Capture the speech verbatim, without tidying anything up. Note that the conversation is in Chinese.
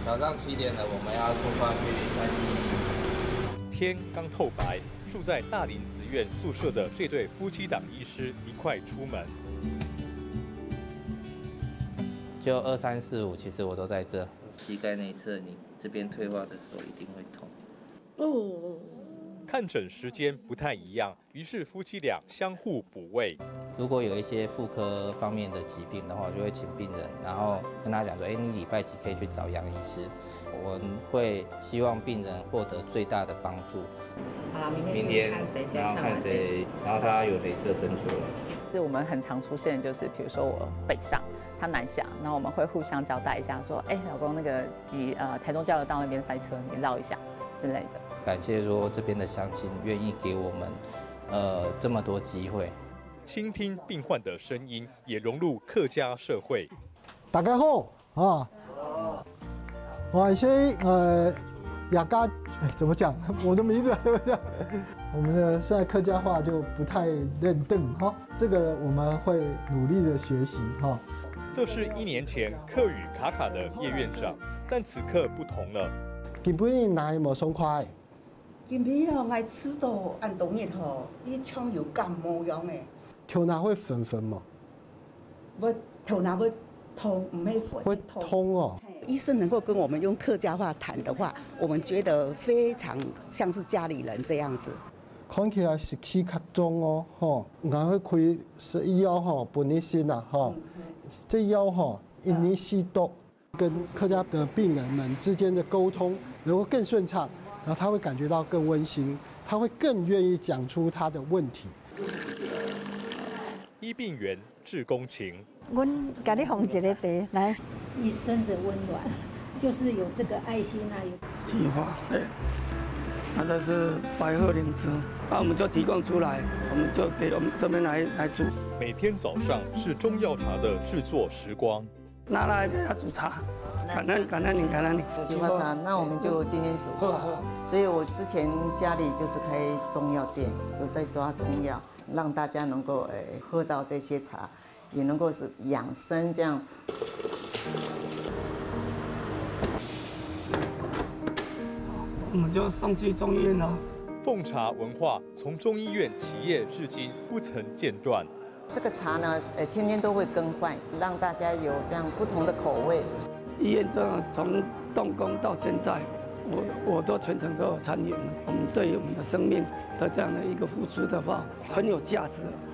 早上七点了，我们要出发去三义。 天刚透白，住在大林慈院宿舍的这对夫妻档医师一块出门。 就二三四五，其实我都在这。膝盖内侧，你这边退化的时候一定会痛。 哦。看诊时间不太一样，于是夫妻俩相互补位。 如果有一些妇科方面的疾病的话，我就会请病人，然后跟他讲说：“哎，你礼拜几可以去找杨医师。”我们会希望病人获得最大的帮助。 好了，明天明天看谁先然后看谁，然后他有镭射针灸了。 是我们很常出现，就是比如说我北上，他南下，然后我们会互相交代一下，说：“哎，老公，那个几呃台中交流道那边塞车，你绕一下之类的。” 感谢说这边的乡亲愿意给我们呃这么多机会。 倾听病患的声音，也融入客家社会。 大家好啊，我是呃雅家，哎怎么讲？我的名字怎么讲？我们的现在客家话就不太认凳哈，这个我们会努力的学习哈。 这是一年前客语卡卡的叶院长，但此刻不同了。 基本上哪有冇松快？ 今天哦，我吃到按冬日吼，伊像有感冒样诶。 头哪会粉粉嘛？ 我头哪会痛，唔会粉。 会通哦。 医生能够跟我们用客家话谈的话，我们觉得非常像是家里人这样子。 看起来是气较重哦，吼，然后开是药吼，本你先啦，吼，这药吼，一年吸毒，跟客家的病人们之间的沟通能够更顺畅。然后他会感觉到更温馨，他会更愿意讲出他的问题。 医病缘治公情。 我给你放一个茶来。 医生的温暖，就是有这个爱心啊，有计划，对，那这是白鹤灵芝，那我们就提供出来，我们就给我们这边来来煮。 每天早上是中药茶的制作时光。 拿来就要煮茶。感恩感恩你，感恩你。 菊花茶，那我们就今天煮。 喝喝。 所以我之前家里就是开中药店，有在抓中药，让大家能够诶喝到这些茶，也能够是养生这样。 我们就送去中医院了。 奉茶文化从中医院起业至今不曾间断。 这个茶呢，呃，天天都会更换，让大家有这样不同的口味。 医院这样从动工到现在，我我都全程都有参与。我们对于我们的生命的这样的一个付出的话，很有价值。